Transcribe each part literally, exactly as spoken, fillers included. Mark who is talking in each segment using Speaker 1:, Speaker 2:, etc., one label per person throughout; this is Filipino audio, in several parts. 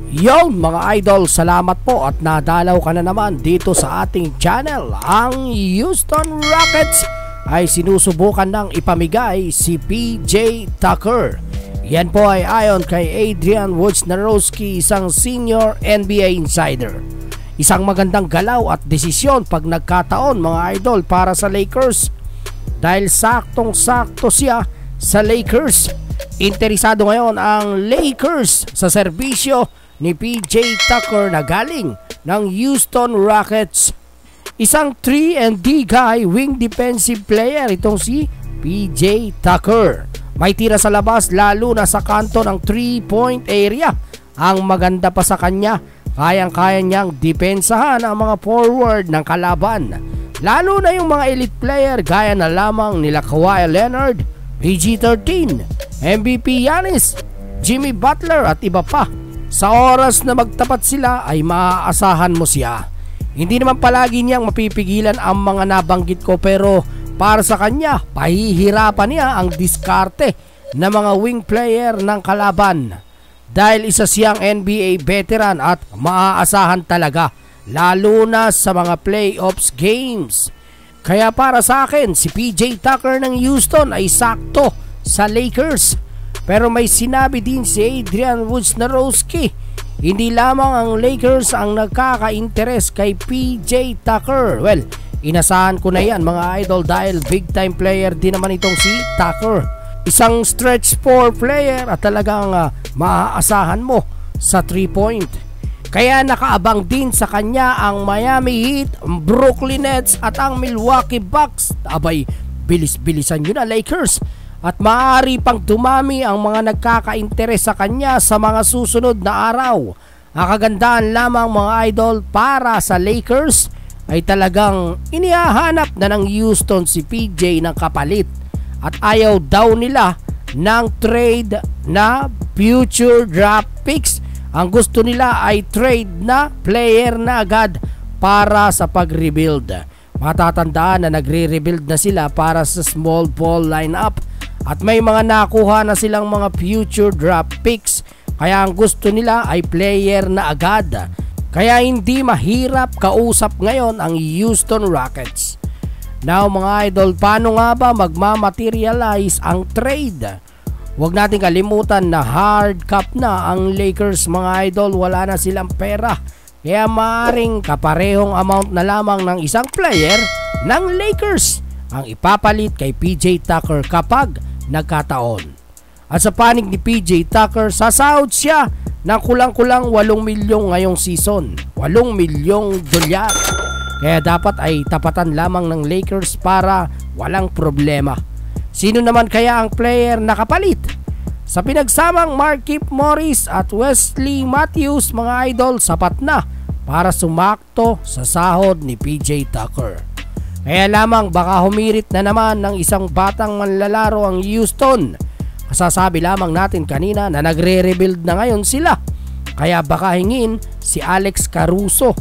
Speaker 1: Yon mga idol, salamat po at nadalaw ka na naman dito sa ating channel. Ang Houston Rockets ay sinusubukan ng ipamigay si P J Tucker. Yan po ay ayon kay Adrian Wojnarowski, isang senior N B A insider. Isang magandang galaw at desisyon pag nagkataon mga idol para sa Lakers, dahil saktong sakto siya sa Lakers. Interesado ngayon ang Lakers sa serbisyo ni P J Tucker na galing ng Houston Rockets. Isang three and D guy, wing defensive player itong si P J Tucker. May tira sa labas lalo na sa kanto ng three point area. Ang maganda pa sa kanya, kayang-kaya niyang depensahan ang mga forward ng kalaban, lalo na yung mga elite player gaya na lamang nila Kawhi Leonard, P G thirteen, M V P Giannis, Jimmy Butler at iba pa. Sa oras na magtapat sila ay maaasahan mo siya. Hindi naman palagi niyang mapipigilan ang mga nabanggit ko, pero para sa kanya, pahihirapan niya ang diskarte ng mga wing player ng kalaban. Dahil isa siyang N B A veteran at maaasahan talaga, lalo na sa mga playoffs games. Kaya para sa akin, si P J Tucker ng Houston ay sakto sa Lakers. Pero may sinabi din si Adrian Wojnarowski, hindi lamang ang Lakers ang nagkaka-interes kay P J Tucker. Well, inasahan ko na yan mga idol, dahil big time player din naman itong si Tucker. Isang stretch four player at talagang uh, maaasahan mo sa three point. Kaya nakaabang din sa kanya ang Miami Heat, Brooklyn Nets at ang Milwaukee Bucks. Abay, bilis-bilisan yun na Lakers. At maaari pang dumami ang mga nagkaka-interes sa kanya sa mga susunod na araw. Ang kagandahan lamang mga idol para sa Lakers ay talagang inihahanap na ng Houston si P J ng kapalit. At ayaw daw nila ng trade na future draft picks. Ang gusto nila ay trade na player na agad para sa pag-rebuild. Matatandaan na nagre-rebuild na sila para sa small ball lineup. At may mga nakuha na silang mga future draft picks, kaya ang gusto nila ay player na agad. Kaya hindi mahirap kausap ngayon ang Houston Rockets. Now mga idol, paano nga ba magmamaterialize ang trade? Huwag natin kalimutan na hard cap na ang Lakers mga idol, wala na silang pera. Kaya maaaring kaparehong amount na lamang ng isang player ng Lakers ang ipapalit kay P J Tucker kapag nagkataon. At sa panig ni P J Tucker, sasahod siya ng kulang-kulang walong milyong ngayong season. walong milyong dolyar. Kaya dapat ay tapatan lamang ng Lakers para walang problema. Sino naman kaya ang player na kapalit? Sa pinagsamang Markieff Morris at Wesley Matthews mga idol, sapat na para sumakto sa sahod ni P J Tucker. Kaya lamang baka humirit na naman ng isang batang manlalaro ang Houston. Kasasabi lamang natin kanina na nagre-rebuild na ngayon sila. Kaya baka hingin si Alex Caruso,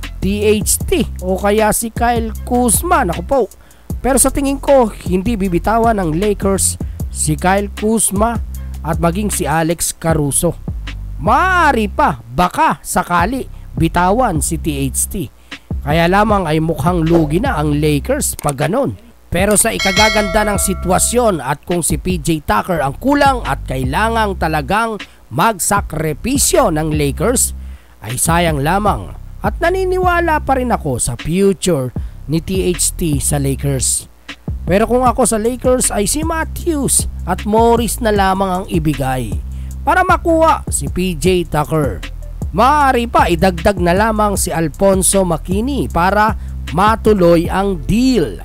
Speaker 1: T H T o kaya si Kyle Kuzma. Naku po. Pero sa tingin ko, hindi bibitawan ng Lakers si Kyle Kuzma at maging si Alex Caruso. Maaari pa, baka sakali bitawan si T H T. Kaya lamang ay mukhang lugi na ang Lakers pag ganon. Pero sa ikagaganda ng sitwasyon at kung si P J Tucker ang kulang at kailangang talagang magsakripisyo ng Lakers, ay sayang lamang. At naniniwala pa rin ako sa future ni T H T sa Lakers. Pero kung ako sa Lakers ay si Matthews at Morris na lamang ang ibigay para makuha si P J Tucker. Maaari pa idagdag na lamang si Alfonso McKinnie para matuloy ang deal.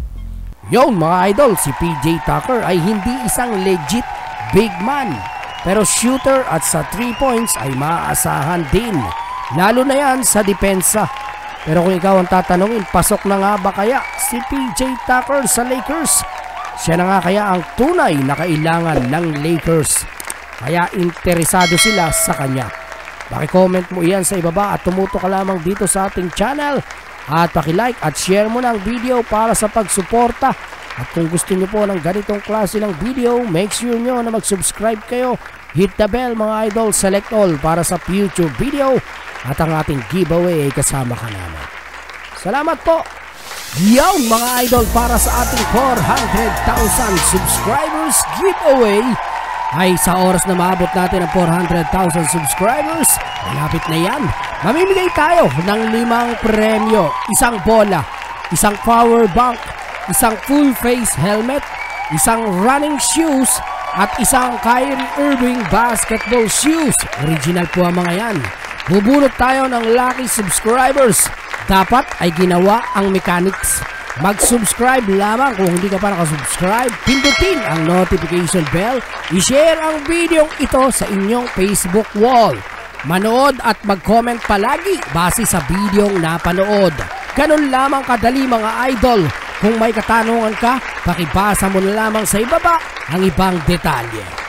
Speaker 1: Yon mga idol, si P J Tucker ay hindi isang legit big man, pero shooter at sa three points ay maaasahan din, lalo na yan sa depensa. Pero kung ikaw ang tatanungin, pasok na nga ba kaya si P J Tucker sa Lakers? Siya na nga kaya ang tunay na kailangan ng Lakers, kaya interesado sila sa kanya. Paki-comment mo iyan sa ibaba at tumutok ka lamang dito sa ating channel. At paki-like at share mo ng video para sa pagsuporta. At kung gusto nyo po ng ganitong klase ng video, make sure nyo na mag-subscribe kayo hit the bell mga idol, select all para sa future video at ang ating giveaway ay kasama ka namin. Salamat po! Yan mga idol, para sa ating four hundred thousand subscribers giveaway ay sa oras na maabot natin ang four hundred thousand subscribers, malapit na yan, mamimigay tayo ng limang premyo, isang bola, isang power bank, isang full face helmet, isang running shoes at isang Kyrie Irving basketball shoes. Original po ang mga yan. Bubunot tayo ng lucky subscribers. Dapat ay ginawa ang mechanics. Mag-subscribe lamang. Kung hindi ka pa nakasubscribe, pindutin ang notification bell. I-share ang video ito sa inyong Facebook wall. Manood at mag-comment palagi base sa video napanood. Ganun lamang kadali mga idol. Kung may katanungan ka, pakibasa mo na lamang sa ibaba ang ibang detalye.